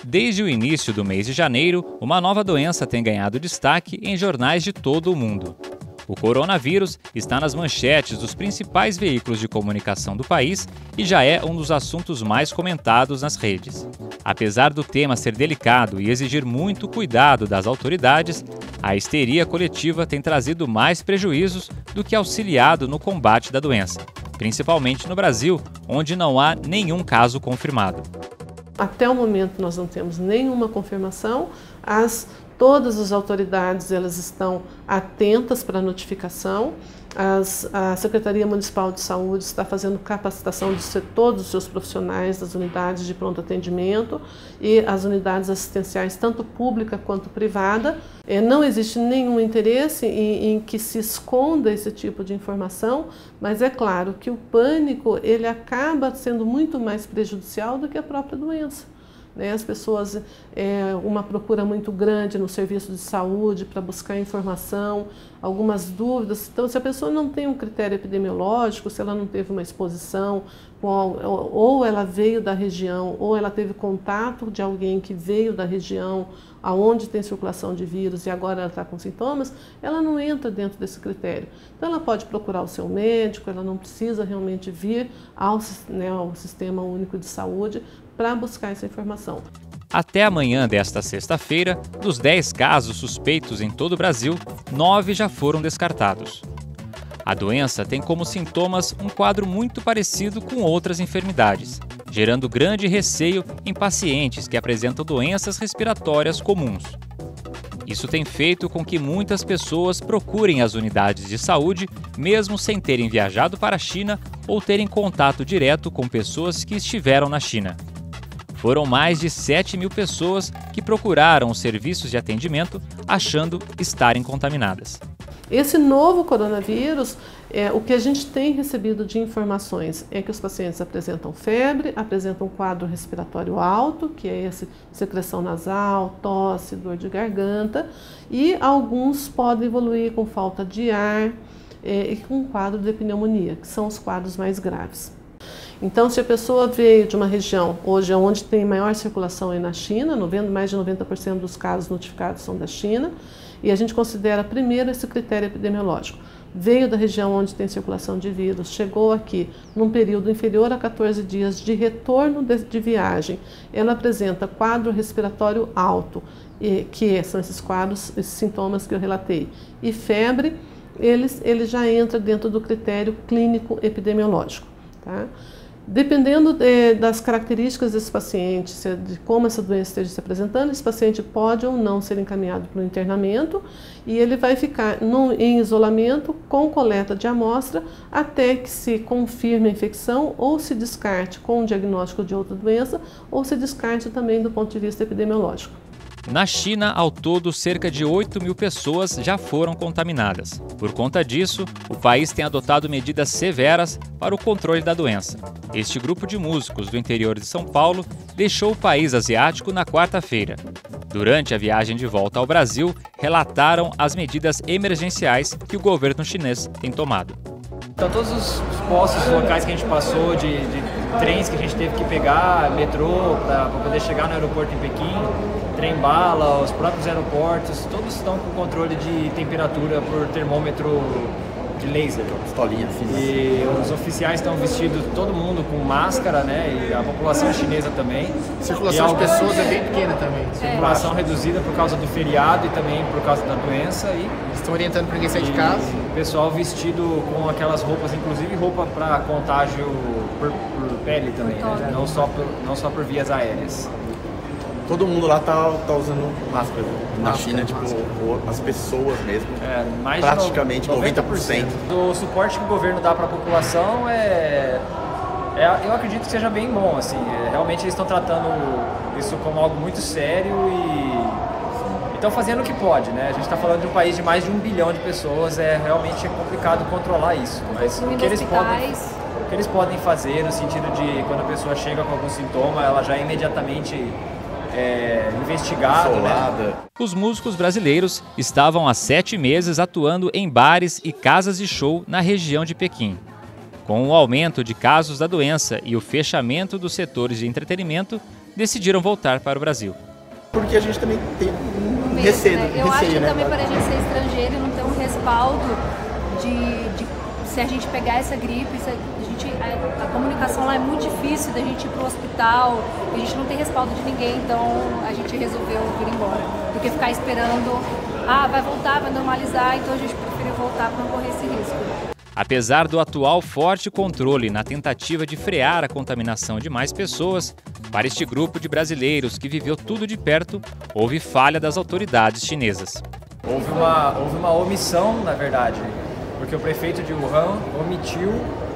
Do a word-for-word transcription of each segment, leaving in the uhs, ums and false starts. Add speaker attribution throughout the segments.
Speaker 1: Desde o início do mês de janeiro, uma nova doença tem ganhado destaque em jornais de todo o mundo. O coronavírus está nas manchetes dos principais veículos de comunicação do país e já é um dos assuntos mais comentados nas redes. Apesar do tema ser delicado e exigir muito cuidado das autoridades, a histeria coletiva tem trazido mais prejuízos do que auxiliado no combate da doença, principalmente no Brasil, onde não há nenhum caso confirmado.
Speaker 2: Até o momento nós não temos nenhuma confirmação. As, todas as autoridades elas estão atentas para a notificação. As, a Secretaria Municipal de Saúde está fazendo capacitação de todos os seus profissionais das unidades de pronto atendimento e as unidades assistenciais, tanto pública quanto privada. É, não existe nenhum interesse em, em que se esconda esse tipo de informação, mas é claro que o pânico ele acaba sendo muito mais prejudicial do que a própria doença. As pessoas, é, uma procura muito grande no serviço de saúde para buscar informação, algumas dúvidas. Então, se a pessoa não tem um critério epidemiológico, se ela não teve uma exposição, ou ela veio da região, ou ela teve contato de alguém que veio da região aonde tem circulação de vírus e agora ela está com sintomas, ela não entra dentro desse critério. Então, ela pode procurar o seu médico, ela não precisa realmente vir ao, né, ao Sistema Único de Saúde para buscar essa informação.
Speaker 1: Até amanhã desta sexta-feira, dos dez casos suspeitos em todo o Brasil, nove já foram descartados. A doença tem como sintomas um quadro muito parecido com outras enfermidades, gerando grande receio em pacientes que apresentam doenças respiratórias comuns. Isso tem feito com que muitas pessoas procurem as unidades de saúde, mesmo sem terem viajado para a China ou terem contato direto com pessoas que estiveram na China. Foram mais de sete mil pessoas que procuraram os serviços de atendimento achando estarem contaminadas.
Speaker 2: Esse novo coronavírus, é, o que a gente tem recebido de informações é que os pacientes apresentam febre, apresentam um quadro respiratório alto, que é esse secreção nasal, tosse, dor de garganta, e alguns podem evoluir com falta de ar é, e com um quadro de pneumonia, que são os quadros mais graves. Então, se a pessoa veio de uma região, hoje é onde tem maior circulação é na China, mais de noventa por cento dos casos notificados são da China, e a gente considera primeiro esse critério epidemiológico. Veio da região onde tem circulação de vírus, chegou aqui num período inferior a quatorze dias de retorno de, de viagem, ela apresenta quadro respiratório alto, e, que são esses quadros, esses sintomas que eu relatei, e febre, eles, ele já entra dentro do critério clínico epidemiológico. Tá? Dependendo de, das características desse paciente, de como essa doença esteja se apresentando, esse paciente pode ou não ser encaminhado para o internamento e ele vai ficar no, em isolamento com coleta de amostra até que se confirme a infecção ou se descarte com o diagnóstico de outra doença ou se descarte também do ponto de vista epidemiológico.
Speaker 1: Na China, ao todo, cerca de oito mil pessoas já foram contaminadas. Por conta disso, o país tem adotado medidas severas para o controle da doença. Este grupo de músicos do interior de São Paulo deixou o país asiático na quarta-feira. Durante a viagem de volta ao Brasil, relataram as medidas emergenciais que o governo chinês tem tomado.
Speaker 3: Então, todos os postos locais que a gente passou, de, de trens que a gente teve que pegar, metrô, para poder chegar no aeroporto em Pequim, trem-bala, os próprios aeroportos, todos estão com controle de temperatura por termômetro de laser.
Speaker 4: Pistolinha física.
Speaker 3: E os oficiais estão vestidos, todo mundo com máscara, né? E a população chinesa também.
Speaker 4: A circulação de pessoas é bem pequena também.
Speaker 3: Circulação reduzida por causa do feriado e também por causa da doença. E
Speaker 4: estão orientando para ninguém sair de casa.
Speaker 3: O pessoal vestido com aquelas roupas, inclusive roupa para contágio por, por pele também, né? Não só por, não só por vias aéreas.
Speaker 4: Todo mundo lá tá, tá usando máscara. Na China, tipo, as pessoas mesmo,
Speaker 3: é, mais
Speaker 4: praticamente
Speaker 3: de noventa por cento.
Speaker 4: noventa por cento.
Speaker 3: O suporte que o governo dá para a população é, é, eu acredito que seja bem bom, assim, é, realmente eles estão tratando isso como algo muito sério e estão fazendo o que pode, né? A gente está falando de um país de mais de um bilhão de pessoas, é realmente complicado controlar isso, mas o que eles podem, o que eles podem fazer no sentido de quando a pessoa chega com algum sintoma, ela já é imediatamente É, investigado, né?
Speaker 1: Os músicos brasileiros estavam há sete meses atuando em bares e casas de show na região de Pequim. Com o aumento de casos da doença e o fechamento dos setores de entretenimento, decidiram voltar para o Brasil.
Speaker 4: Porque a gente também tem um
Speaker 5: Mesmo,
Speaker 4: receio,
Speaker 5: né? Eu
Speaker 4: receio,
Speaker 5: acho que
Speaker 4: né?
Speaker 5: também para a gente ser estrangeiro e não ter um respaldo de, de se a gente pegar essa gripe, se a, gente, a, a comunicação lá é muito difícil da gente ir para o hospital, a gente não tem respaldo de ninguém, então a gente resolveu vir embora. Do que ficar esperando, ah, vai voltar, vai normalizar, então a gente preferiu voltar para não correr esse risco.
Speaker 1: Apesar do atual forte controle na tentativa de frear a contaminação de mais pessoas, para este grupo de brasileiros que viveu tudo de perto, houve falha das autoridades chinesas.
Speaker 3: Houve uma, houve uma omissão, na verdade, porque o prefeito de Wuhan omitiu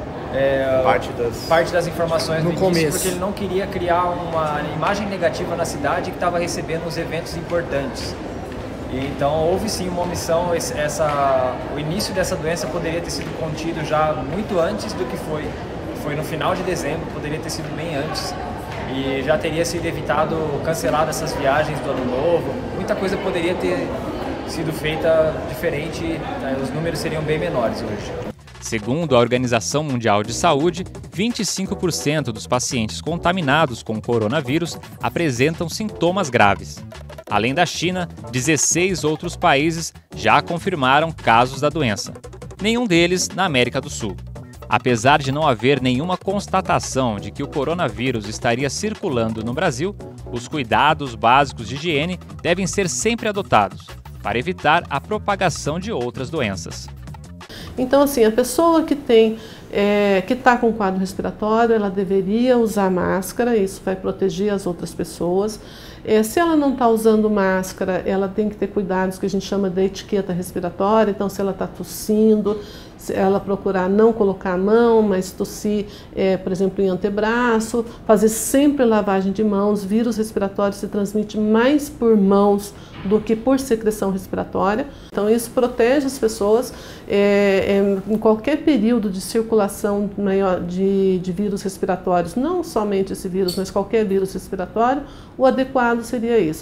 Speaker 3: é,
Speaker 4: parte, das...
Speaker 3: parte das informações
Speaker 4: no
Speaker 3: do início,
Speaker 4: começo,
Speaker 3: porque ele não queria criar uma imagem negativa na cidade que estava recebendo os eventos importantes. E, então houve sim uma omissão, essa, o início dessa doença poderia ter sido contido já muito antes do que foi. Foi no final de dezembro, poderia ter sido bem antes. E já teria sido evitado, cancelado essas viagens do ano novo, muita coisa poderia ter sido feita diferente, os números seriam bem menores hoje.
Speaker 1: Segundo a Organização Mundial de Saúde, vinte e cinco por cento dos pacientes contaminados com o coronavírus apresentam sintomas graves. Além da China, dezesseis outros países já confirmaram casos da doença, nenhum deles na América do Sul. Apesar de não haver nenhuma constatação de que o coronavírus estaria circulando no Brasil, os cuidados básicos de higiene devem ser sempre adotados, para evitar a propagação de outras doenças.
Speaker 2: Então, assim, a pessoa que tem, é, que está com quadro respiratório, ela deveria usar máscara, isso vai proteger as outras pessoas. É, se ela não está usando máscara, ela tem que ter cuidados que a gente chama de etiqueta respiratória, então se ela está tossindo, se ela procurar não colocar a mão, mas tossir, é, por exemplo, em antebraço, fazer sempre lavagem de mãos. Vírus respiratório se transmite mais por mãos do que por secreção respiratória. Então isso protege as pessoas é, é, em qualquer período de circulação maior de, de vírus respiratórios, não somente esse vírus, mas qualquer vírus respiratório, o adequado seria isso.